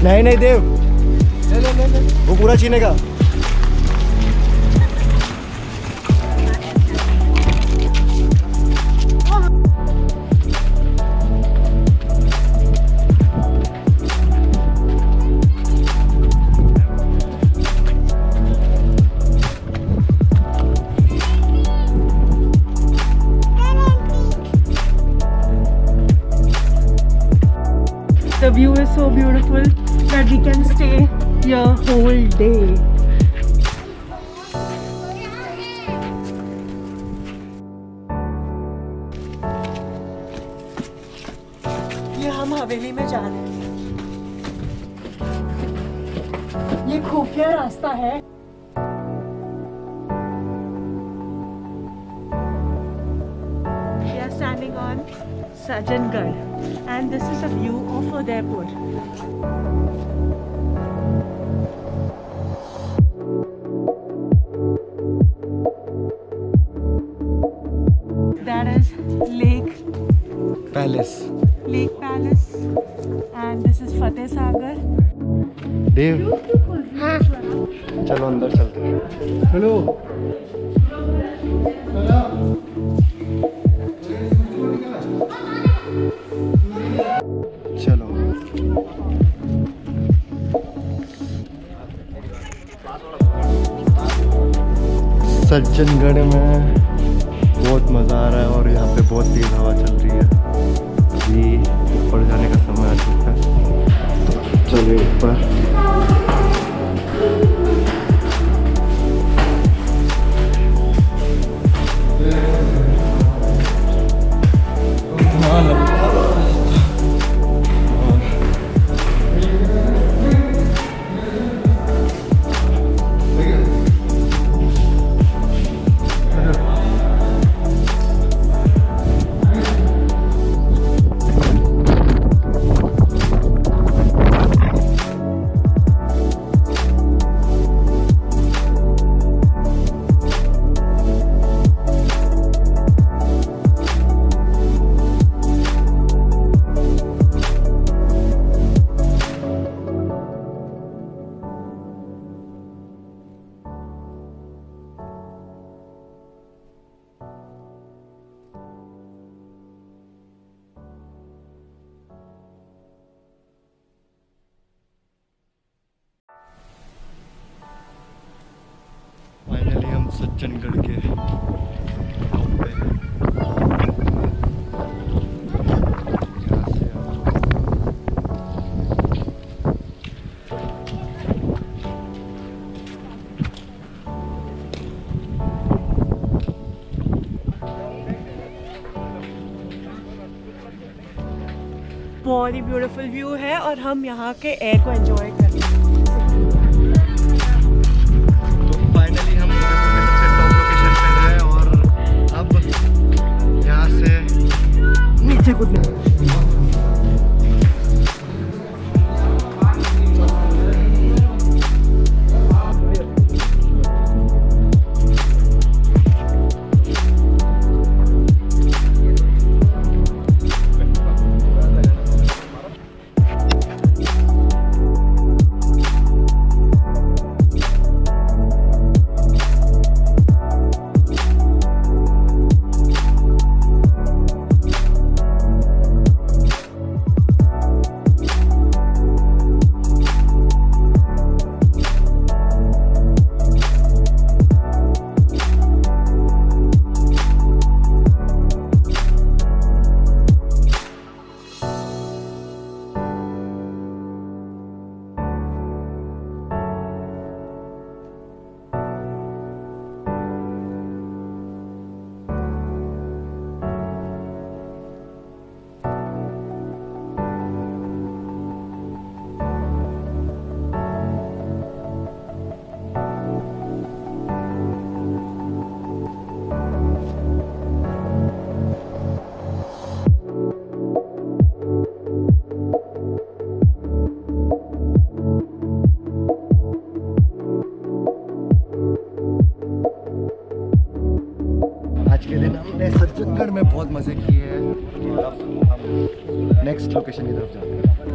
नहीं नहीं देव, वो पूरा छीनेगा। The view is so beautiful that we can stay here whole day. ये हम हवेली में जा रहे हैं। ये खुफिया रास्ता है। We are standing on Sajjangarh and this is a view of Udaipur. That is Lake Palace and this is Fateh Sagar. देव, हाँ चलो अंदर चलते हैं। हेलो चलो। सज्जनगढ़ में बहुत मज़ा आ रहा है और यहाँ पे बहुत तेज़ हवा चल रही है। अभी ऊपर जाने का समय आ चुका है, चलिए ऊपर। फाइनली हम सज्जनगढ़ के टॉप पे हैं। बहुत ही ब्यूटीफुल व्यू है और हम यहाँ के एयर को एंजॉय कर रहे हैं। तो फाइनली हम उदयपुर के सबसे टॉप लोकेशन पे हैं और अब यहाँ से नीचे कूदने। सज्जनगढ़ में बहुत मज़े किए हैं और अब हम नेक्स्ट लोकेशन की तरफ जाते हैं।